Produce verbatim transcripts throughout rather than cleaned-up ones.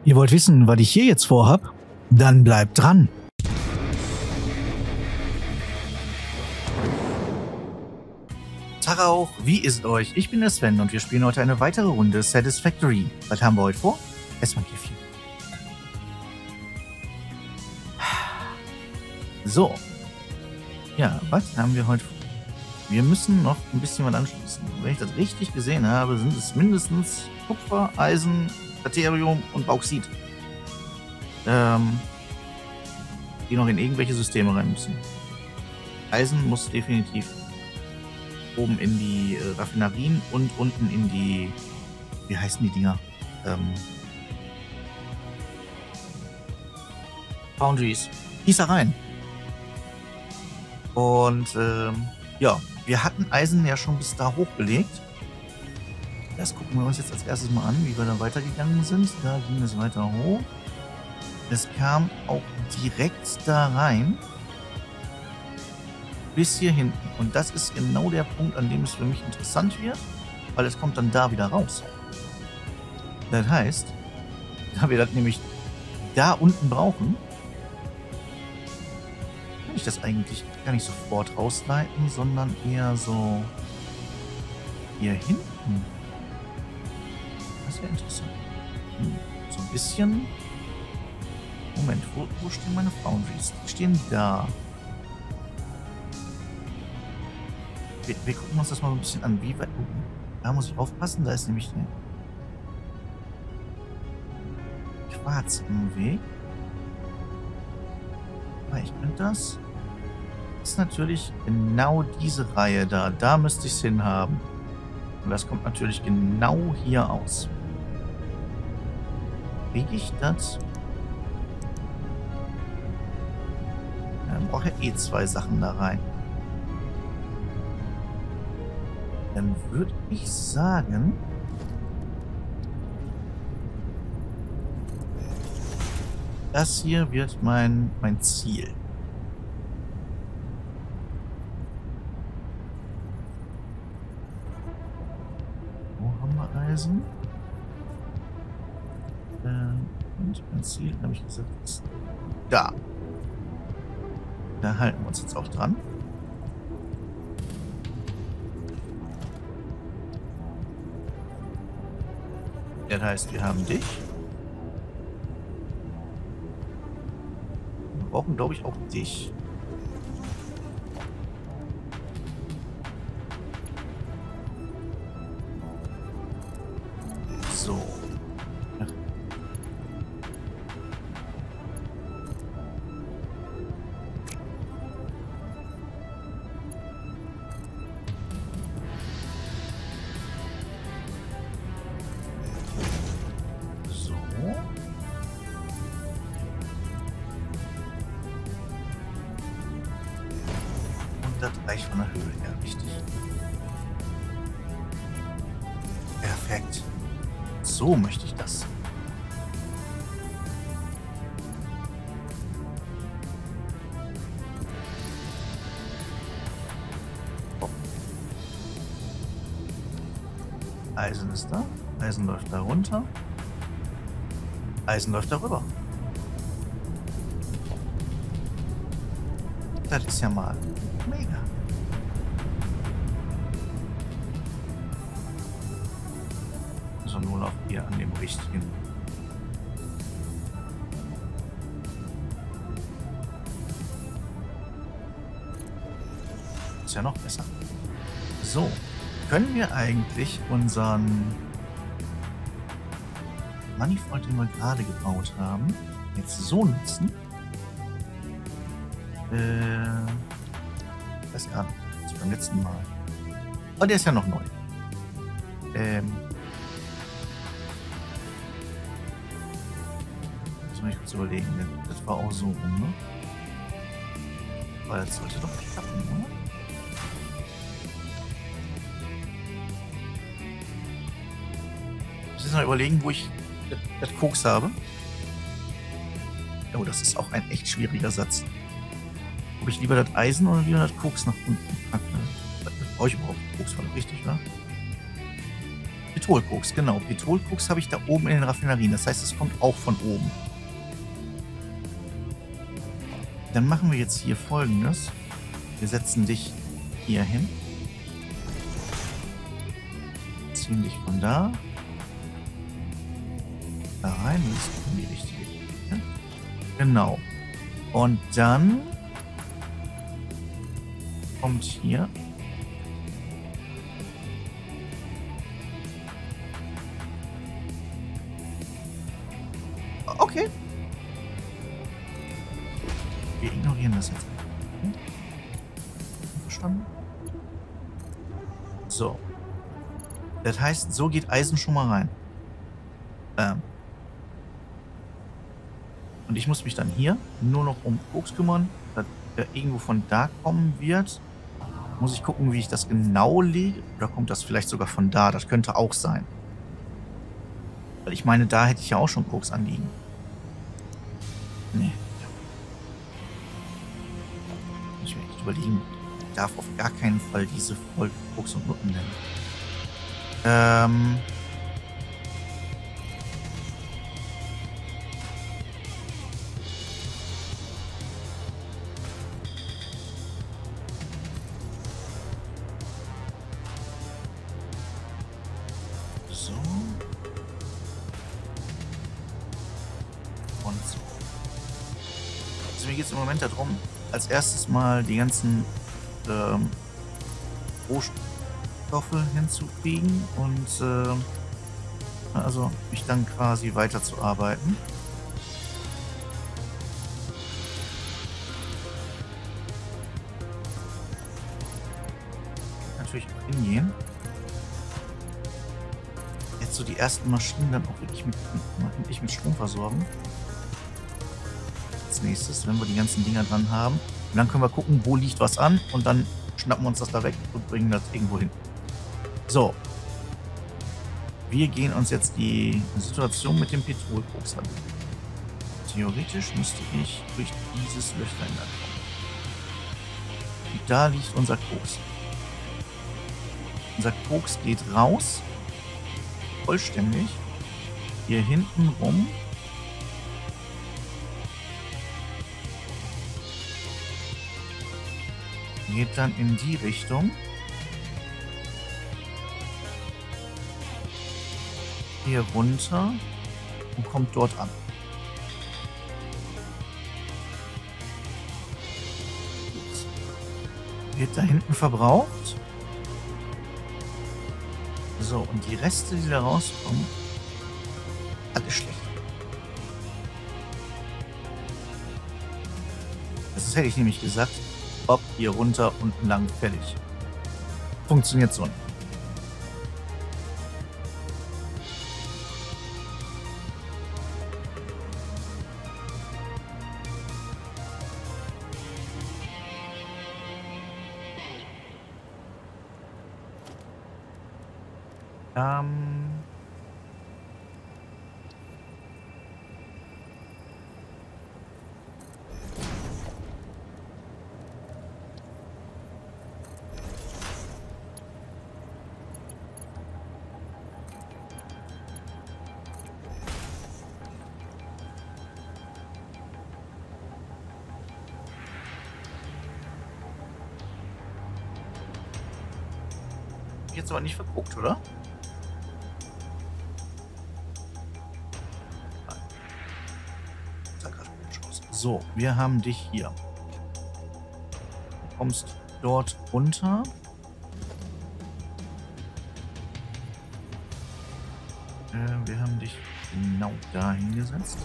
Ihr wollt wissen, was ich hier jetzt vorhab? Dann bleibt dran. Tag auch, wie ist euch? Ich bin der Sven und wir spielen heute eine weitere Runde Satisfactory. Was haben wir heute vor? Erstmal Käffchen. So. Ja, was haben wir heute vor? Wir müssen noch ein bisschen was anschließen. Wenn ich das richtig gesehen habe, sind es mindestens Kupfer, Eisen, Deuterium und Bauxit. Ähm, die noch in irgendwelche Systeme rein müssen. Eisen muss definitiv oben in die äh, Raffinerien und unten in die, wie heißen die Dinger? Ähm, Foundries. Gießereien. Und ähm, ja, wir hatten Eisen ja schon bis da hochgelegt. Das gucken wir uns jetzt als erstes mal an, wie wir da weitergegangen sind. Da ging es weiter hoch. Es kam auch direkt da rein. Bis hier hinten. Und das ist genau der Punkt, an dem es für mich interessant wird, weil es kommt dann da wieder raus. Das heißt, da wir das nämlich da unten brauchen, kann ich das eigentlich gar nicht sofort rausleiten, sondern eher so hier hinten. Das wäre interessant. Hm, so ein bisschen. Moment, wo, wo stehen meine Foundries? Die stehen da. Wir, wir gucken uns das mal ein bisschen an, wie weit. Da muss ich aufpassen, da ist nämlich der Quarz im Weg. Aber ich könnte das. Das ist natürlich genau diese Reihe da. Da müsste ich es hinhaben. Und das kommt natürlich genau hier aus. Kriege ich das? Dann brauche ich eh zwei Sachen da rein. Dann würde ich sagen, das hier wird mein, mein Ziel. Wo haben wir Eisen? Äh, und mein Ziel, habe ich gesagt, ist da. Da halten wir uns jetzt auch dran. Das heißt, wir haben dich. Wir brauchen, glaube ich, auch dich. So. Ja. Das reicht von der Höhe her, richtig. Perfekt. So möchte ich das. Oh. Eisen ist da. Eisen läuft da runter. Eisen läuft da rüber. Das ist ja mal mega. Also nur noch hier an dem richtigen. Ist ja noch besser. So, können wir eigentlich unseren Manifold, den wir gerade gebaut haben, jetzt so nutzen? Äh, das gar nicht. Das beim letzten Mal. Aber der ist ja noch neu. Ähm. Das muss ich kurz überlegen. Das war auch so rum, ne? Aber das sollte doch klappen, oder? Ich muss jetzt mal überlegen, wo ich das, das Koks habe. Oh, das ist auch ein echt schwieriger Satz. Ob ich lieber das Eisen oder lieber das Koks nach unten packe. Das brauche ich überhaupt. Koks war doch richtig, wa? Petrolkoks, genau. Petrolkoks habe ich da oben in den Raffinerien. Das heißt, es kommt auch von oben. Dann machen wir jetzt hier Folgendes. Wir setzen dich hier hin. Ziehen dich von da. Da rein. Das ist in die richtige Richtung. Genau. Und dann kommt hier okay. Wir ignorieren das jetzt. Okay. Verstanden? So. Das heißt, so geht Eisen schon mal rein. Ähm. Und ich muss mich dann hier nur noch um Koks kümmern, dass der irgendwo von da kommen wird. Muss ich gucken, wie ich das genau lege. Oder kommt das vielleicht sogar von da? Das könnte auch sein. Weil ich meine, da hätte ich ja auch schon Koks anliegen. Nee. Ich will echt überlegen. Ich darf auf gar keinen Fall diese Folge Koks und Nutten nennen. Ähm... So. Und so. Also mir geht es im Moment darum, als erstes mal die ganzen ähm, Rohstoffe hinzukriegen und äh, also mich dann quasi weiterzuarbeiten. Natürlich auch hingehen. Jetzt so die ersten Maschinen dann auch wirklich mit, wirklich mit Strom versorgen. Als nächstes, wenn wir die ganzen Dinger dran haben. Und dann können wir gucken, wo liegt was an und dann schnappen wir uns das da weg und bringen das irgendwo hin. So. Wir gehen uns jetzt die Situation mit dem Petrolkoks an. Theoretisch müsste ich durch dieses Löchlein da kommen. Und da liegt unser Koks. Unser Koks geht raus. Vollständig. Hier hinten rum. Geht dann in die Richtung. Hier runter und kommt dort an. Wird da hinten verbraucht. So, und die Reste, die da rauskommen, alles schlecht. Das hätte ich nämlich gesagt. Ob hier runter, unten lang, fertig. Funktioniert so nicht. Ähm... Jetzt aber nicht verguckt, oder? So, wir haben dich hier. Du kommst dort runter. Äh, wir haben dich genau da hingesetzt.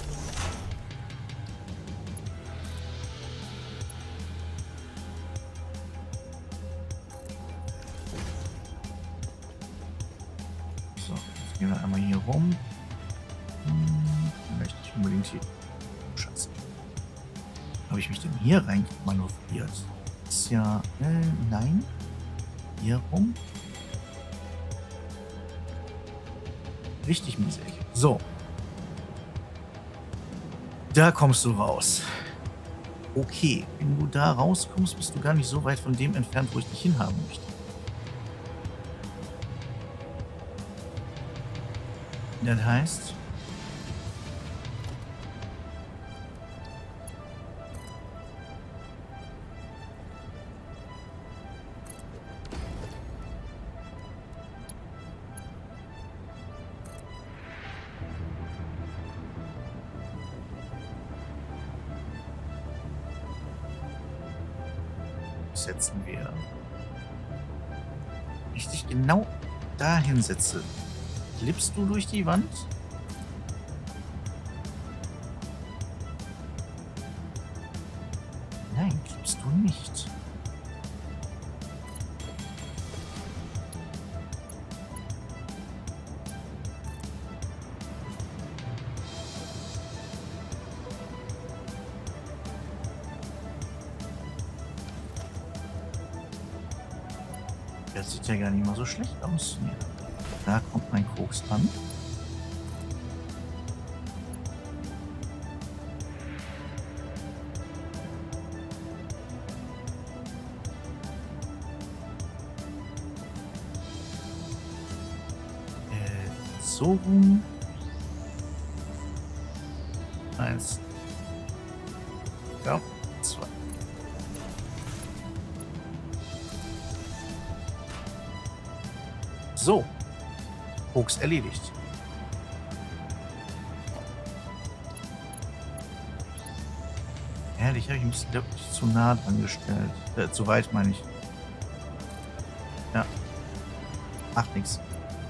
So, jetzt gehen wir einmal hier rum. Hm, möchte ich unbedingt hier. Schatz. Habe ich mich denn hier rein manövriert? Ist ja. Äh, nein. Hier rum. Richtig miese Ecke. So. Da kommst du raus. Okay. Wenn du da rauskommst, bist du gar nicht so weit von dem entfernt, wo ich dich hinhaben möchte. Das heißt, setzen wir richtig genau dahin setze. Klippst du durch die Wand? Nein, klippst du nicht. Das sieht ja gar nicht mal so schlecht aus. Da kommt mein Koks an. Äh, so rum. Eins. Ja, zwei. So. Koks erledigt. Ehrlich, habe ich ein bisschen, glaube ich, zu nah dran gestellt. Äh, zu weit, meine ich. Ja. Macht nichts.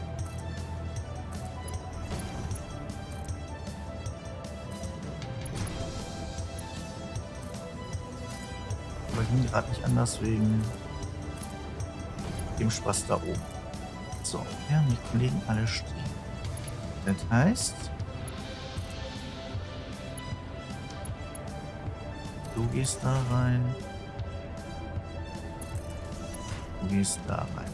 Aber ging gerade nicht anders wegen dem Spaß da oben. So, wir haben die Kollegen alle stehen. Das heißt, du gehst da rein. Du gehst da rein.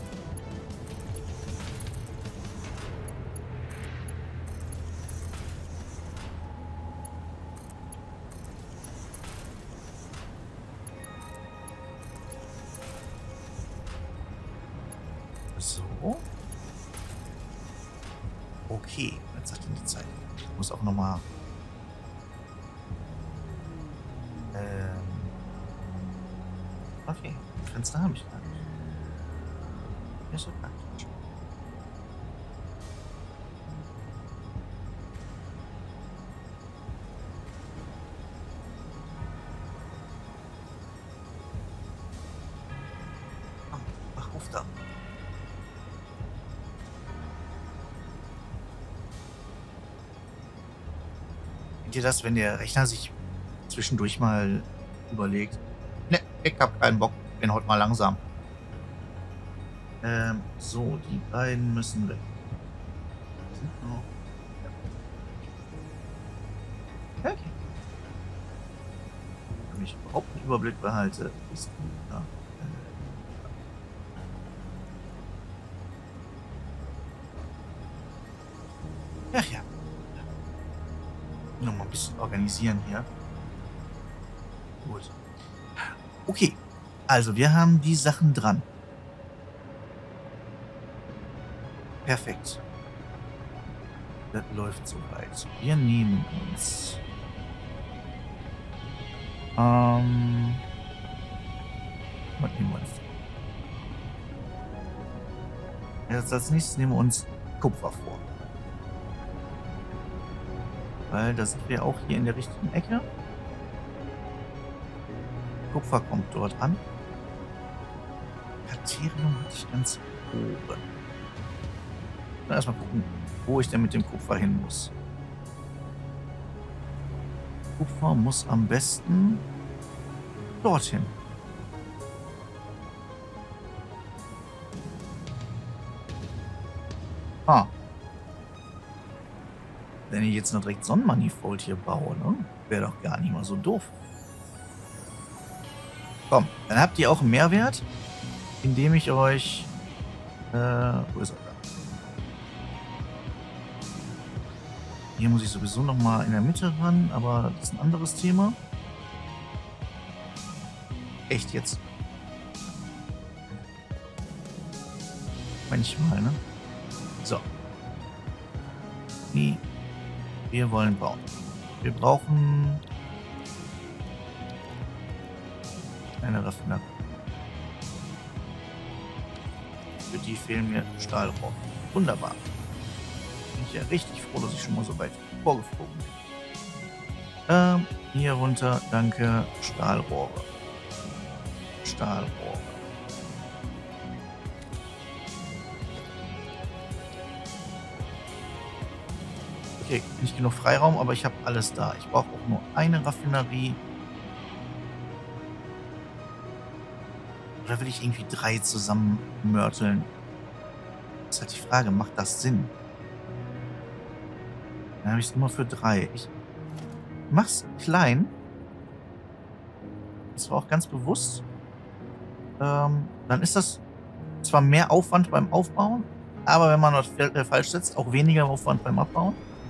So. Okay, jetzt sagt denn die Zeit. Ich muss auch nochmal. Ähm. Okay, ein Fenster habe ich gar nicht. Das ist ja praktisch. Komm, mach auf da. Kennt ihr das, wenn der Rechner sich zwischendurch mal überlegt, ne, ich hab keinen Bock, bin heute mal langsam. Ähm, so, die beiden müssen weg. Sind noch. Ja. Okay. Wenn ich überhaupt einen Überblick behalte, ist gut. Ja. Ach ja. Noch mal ein bisschen organisieren hier. Gut. Okay. Also, wir haben die Sachen dran. Perfekt. Das läuft soweit. Wir nehmen uns. Ähm. Was nehmen wir uns? Jetzt als nächstes nehmen wir uns Kupfer vor. Weil da sind wir auch hier in der richtigen Ecke. Kupfer kommt dort an. Katerium hatte ich ganz oben. Dann erstmal gucken, wo ich denn mit dem Kupfer hin muss. Kupfer muss am besten dorthin. Ah. Wenn ich jetzt noch direkt Sonnenmanifold hier baue, ne? Wäre doch gar nicht mal so doof. Komm, dann habt ihr auch einen Mehrwert, indem ich euch. Äh, wo ist er da? Hier muss ich sowieso noch mal in der Mitte ran, aber das ist ein anderes Thema. Echt jetzt? Manchmal, ne? So. Nee. Wir wollen bauen. Wir brauchen eine Raffinerie. Für die fehlen mir Stahlrohre. Wunderbar. Bin ich ja richtig froh, dass ich schon mal so weit vorgeflogen bin. Ähm, hier runter, danke, Stahlrohre. Stahlrohre. Okay, nicht genug Freiraum, aber ich habe alles da. Ich brauche auch nur eine Raffinerie. Oder will ich irgendwie drei zusammen mörteln? Das ist halt die Frage, macht das Sinn? Dann habe ich es nur für drei. Ich mach's klein. Das war auch ganz bewusst. Ähm, dann ist das zwar mehr Aufwand beim Aufbauen, aber wenn man das falsch setzt, auch weniger Aufwand beim Abbauen.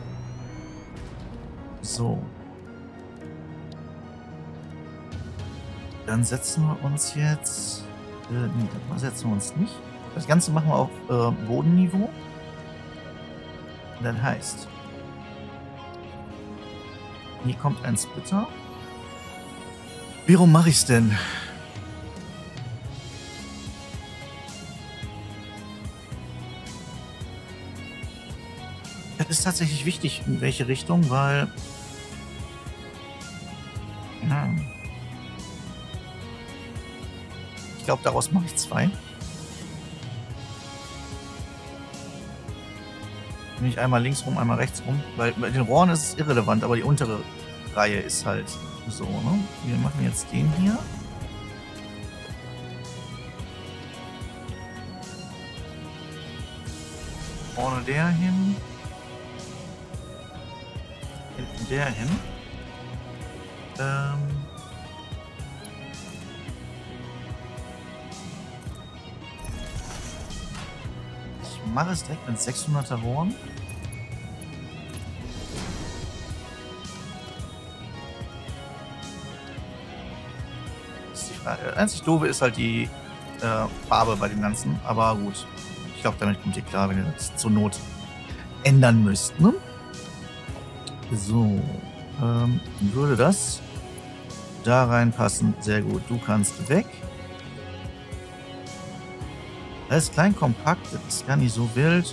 So. Dann setzen wir uns jetzt... Äh, nee, dann setzen wir uns nicht. Das Ganze machen wir auf äh, Bodenniveau. Das heißt... Hier kommt ein Splitter. Warum mache ich es denn? Das ist tatsächlich wichtig, in welche Richtung, weil... Ja, ich glaube, daraus mache ich zwei. Nämlich einmal links rum, einmal rechts rum. Weil bei den Rohren ist es irrelevant, aber die untere Reihe ist halt so, ne? Wir machen jetzt den hier. Vorne der hin. Hinten der hin. Ähm... Ich mache es direkt mit sechshunderter Rohren. Das ist die Frage. Einzig doofe ist halt die äh, Farbe bei dem Ganzen. Aber gut. Ich glaube, damit kommt ihr klar, wenn ihr das zur Not ändern müsst. Ne? So. Ähm, würde das da reinpassen? Sehr gut. Du kannst weg. Das ist klein, kompakt, das ist gar nicht so wild.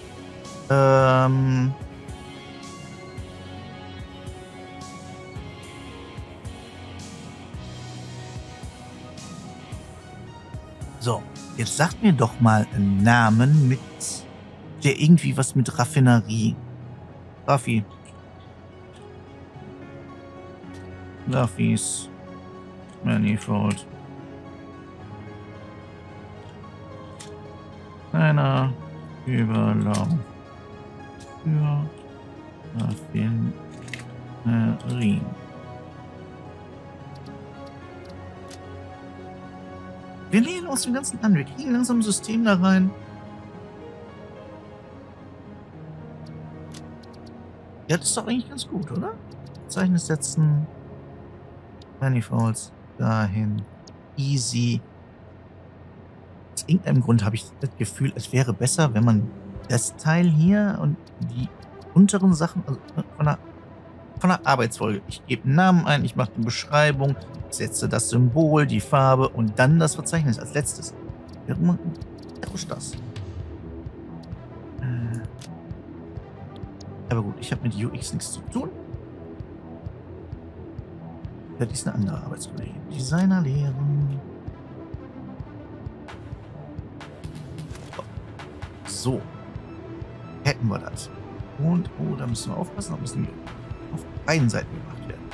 Ähm. So, jetzt sagt mir doch mal einen Namen mit, der irgendwie was mit Raffinerie. Raffi. Raffis. Manifold. Einer Überlauf für Raffinerie. Wir nähern uns dem Ganzen an. Wir kriegen langsam ein System da rein. Ja, das ist doch eigentlich ganz gut, oder? Zeichnen setzen. Manifolds dahin. Easy. Aus irgendeinem Grund habe ich das Gefühl, es wäre besser, wenn man das Teil hier und die unteren Sachen, also von der, von der Arbeitsfolge. Ich gebe einen Namen ein, ich mache eine Beschreibung, setze das Symbol, die Farbe und dann das Verzeichnis als letztes. Warum ist das? Äh, aber gut, ich habe mit U X nichts zu tun. Das ist eine andere Arbeitskollegin. Designer lehren. So. Hätten wir das. Und, oh, da müssen wir aufpassen, da müssen wir auf beiden Seiten gemacht werden.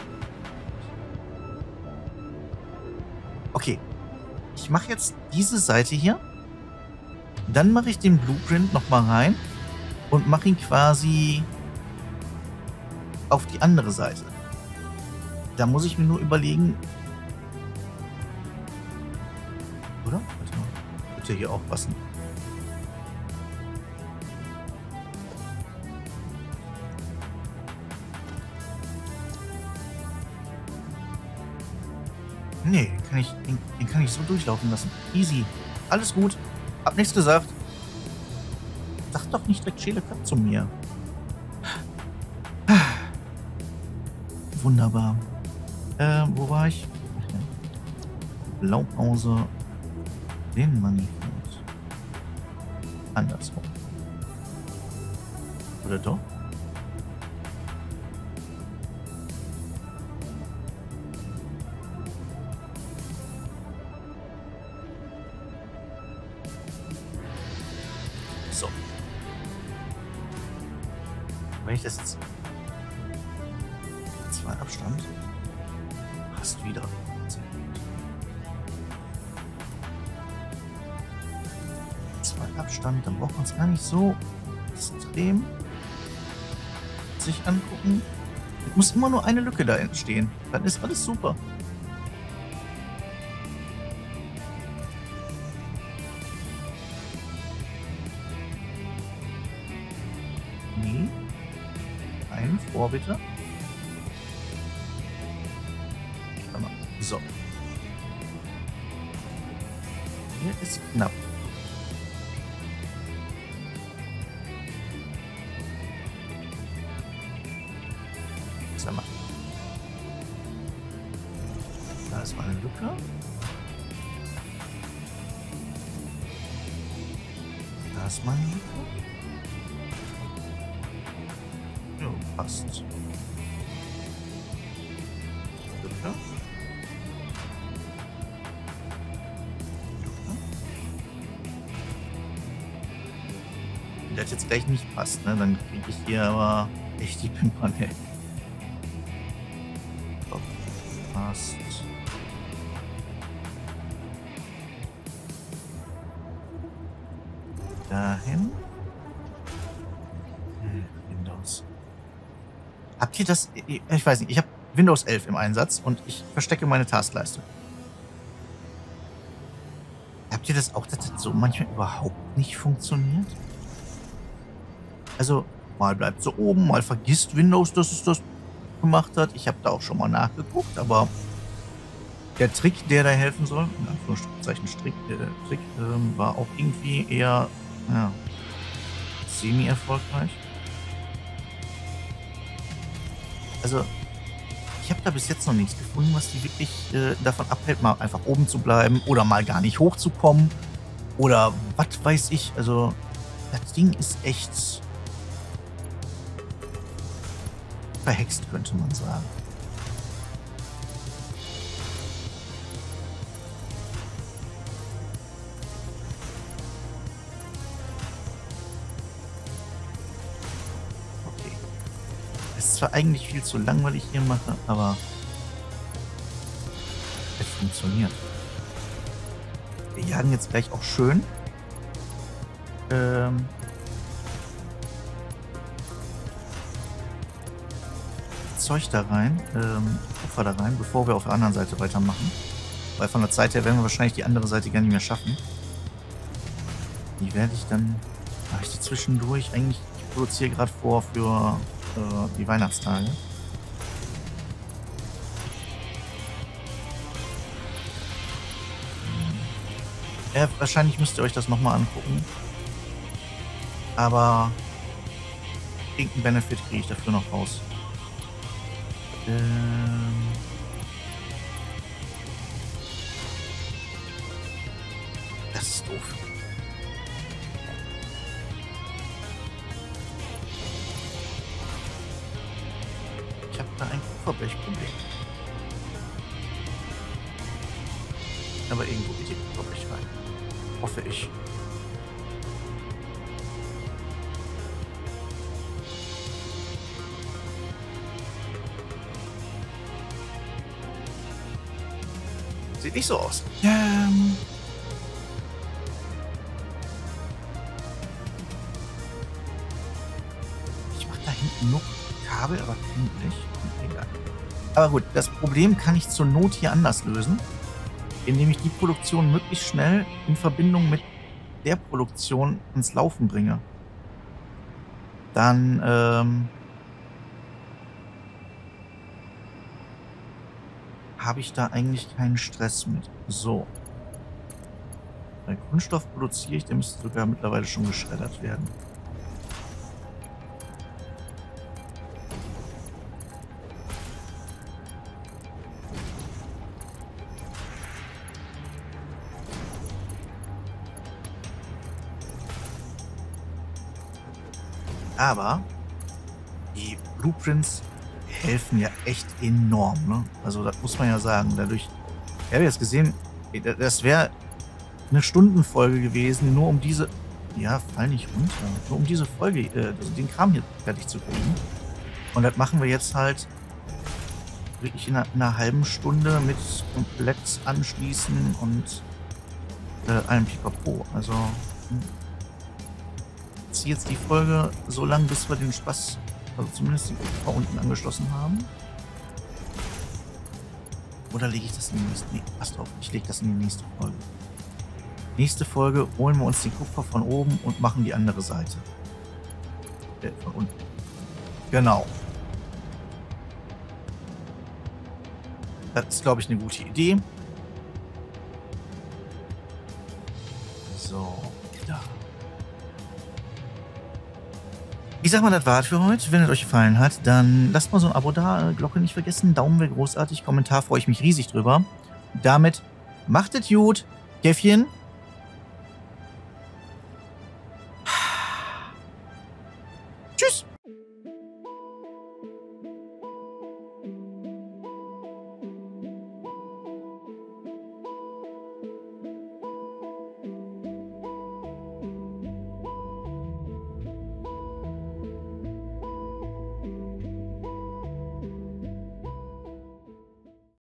Okay. Ich mache jetzt diese Seite hier. Dann mache ich den Blueprint nochmal rein und mache ihn quasi auf die andere Seite. Da muss ich mir nur überlegen. Oder? Warte mal. Bitte hier aufpassen. Nee, den kann ich, den, den kann ich so durchlaufen lassen. Easy. Alles gut. Hab nichts gesagt. Sag doch nicht direkt Schäle Kopf zu mir. Wunderbar. Äh, wo war ich? Blaupause. Den Moneyfold. Andersrum. Oder doch? So. Wenn ich das jetzt... Zwei Abstand. Passt wieder. Sehr gut. Zwei Abstand, dann braucht man es gar nicht so extrem sich angucken. Es muss immer nur eine Lücke da entstehen. Dann ist alles super. Nee. Einen vor, bitte. So. Hier ist knapp. Sag mal. Da ist mal eine Lücke. Da ist mal eine Lücke. Jo, passt. Lücke. Das jetzt gleich nicht passt, ne? Dann kriege ich hier aber echt die Pimpern, ey. So, passt. Dahin. Hm, Windows. Habt ihr das? Ich weiß nicht, ich habe Windows elf im Einsatz und ich verstecke meine Taskleiste. Habt ihr das auch, dass das so manchmal überhaupt nicht funktioniert? Also, mal bleibt so oben, mal vergisst Windows, dass es das gemacht hat. Ich habe da auch schon mal nachgeguckt, aber der Trick, der da helfen soll, in Anführungszeichen Strick, äh, Trick, ähm, war auch irgendwie eher ja, semi-erfolgreich. Also, ich habe da bis jetzt noch nichts gefunden, was die wirklich äh, davon abhält, mal einfach oben zu bleiben oder mal gar nicht hochzukommen oder was weiß ich. Also, das Ding ist echt verhext, könnte man sagen. Okay. Es ist zwar eigentlich viel zu lang, was ich hier mache, aber es funktioniert. Wir jagen jetzt gleich auch schön. Ähm... Zeug da rein, ähm, Kupfer da rein, bevor wir auf der anderen Seite weitermachen. Weil von der Zeit her werden wir wahrscheinlich die andere Seite gar nicht mehr schaffen. Die werde ich dann, mache ich die zwischendurch, eigentlich, ich produziere gerade vor für äh, die Weihnachtstage. Ja, wahrscheinlich müsst ihr euch das nochmal angucken. Aber irgendeinen Benefit kriege ich dafür noch raus. Ähm das ist doof. Ich habe da ein Kupferblechproblem. Aber irgendwo geht die Kupferblech rein. Hoffe ich. Sieht nicht so aus. Ähm ich mache da hinten noch Kabel, aber endlich. Egal. Aber gut, das Problem kann ich zur Not hier anders lösen, indem ich die Produktion möglichst schnell in Verbindung mit der Produktion ins Laufen bringe. Dann ähm, habe ich da eigentlich keinen Stress mit. So. Bei Kunststoff produziere ich, der müsste sogar mittlerweile schon geschreddert werden. Aber die Blueprints helfen ja echt enorm, ne? Also, das muss man ja sagen. Dadurch, ich habe jetzt gesehen, das wäre eine Stundenfolge gewesen, nur um diese, ja, fall nicht runter, nur um diese Folge, äh, also den Kram hier fertig zu kriegen. Und das machen wir jetzt halt wirklich in einer, in einer halben Stunde mit komplett anschließen und äh, allem Pipapo. Also, hm, ich ziehe jetzt die Folge so lang, bis wir den Spaß, also zumindest die Kupfer unten angeschlossen haben. Oder lege ich das in die nächste? Nee, passt auf, ich lege das in die nächste Folge. Nächste Folge holen wir uns den Kupfer von oben und machen die andere Seite. Äh, von unten. Genau. Das ist, glaube ich, eine gute Idee. So, da. Ich sag mal, das war's für heute. Wenn es euch gefallen hat, dann lasst mal so ein Abo da, Glocke nicht vergessen, Daumen wäre großartig, Kommentar freue ich mich riesig drüber. Damit macht es gut, Käffchen.